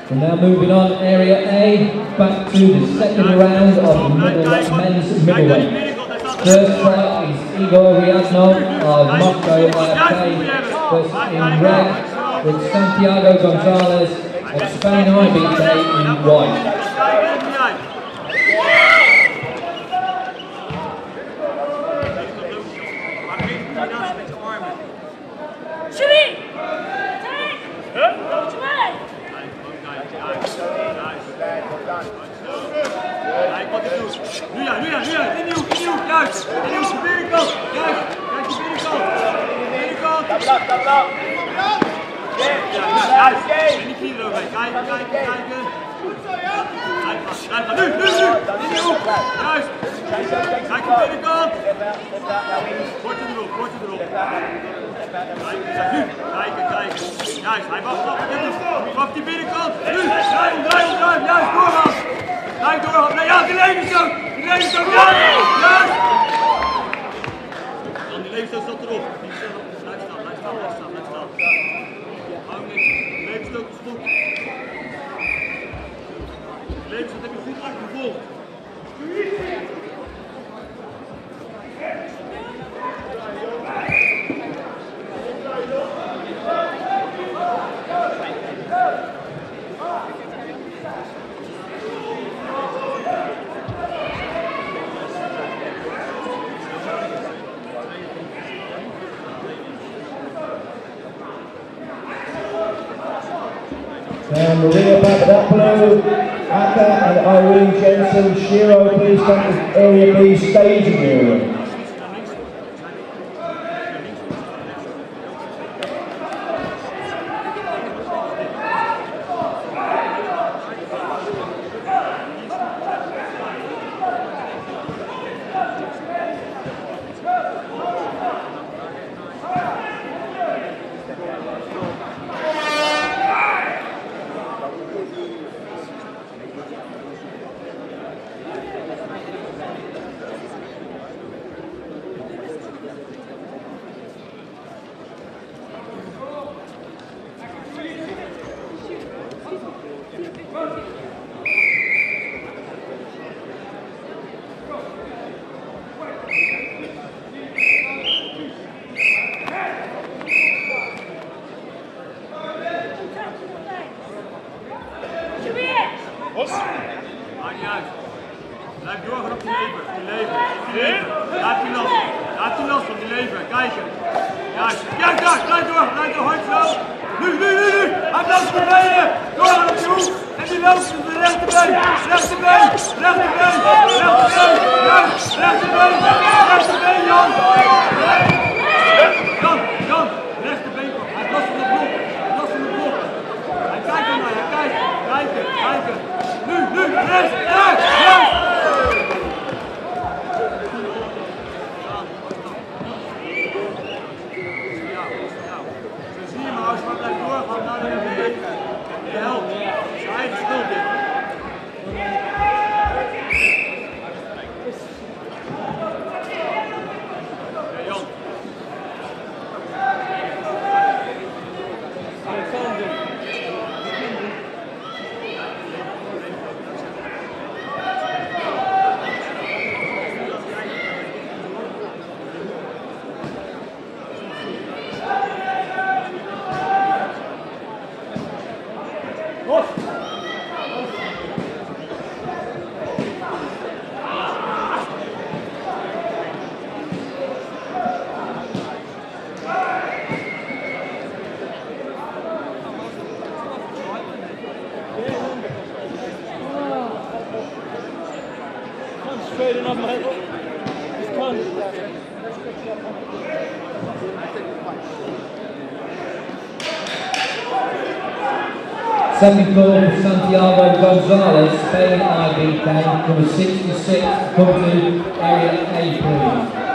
We're now moving on, Area A, back to the second round of men's middleweight. First fight is Igor Ryadnov of Moscow IFK versus in red with Santiago Gonzalez of Spain IBK in white. Nu ja, innieuw, juist, innieuw, de binnenkant, juist, kijk de binnenkant, juist, en die vier eroverheen, kijken, goed zo, ja, nu, innieuw, juist, kijk de binnenkant, kortje erop, kijken, juist, hij wacht die binnenkant, nu, draai, juist, doorgaan. Kijk door, nee, ja, die levensstoot, juist! Dan die levensstoot staat erop. Blijf staan. Hou niks, levensstoot is goed. De levensstoot heb je goed achtergevolgd. Maria Papadopoulou, Akka and Irene Jensen, Shiro, please come to Area B staging area. Maakt niet uit. Blijf doorgaan op die lever. Laat die last van die lever. Kijken. Juist, daar. Blijf door, hard zo. Nu. Hij loopt naar beneden. Doorgaan op die hoek. En die loopt op de rechterbeen. Rechterbeen, Jan. Jan, rechterbeen. Hij last van de blok. Hij kijkt ernaar, kijken. Nu, rechts, juist! Zo zie je maar als je maar blijft doorgaan naar de helft. Zijn eigen schuld dit. Jan. Straight enough, mate. It's gone. Second call for Santiago Gonzalez, Spain IBK, number 66, come to Area A, please.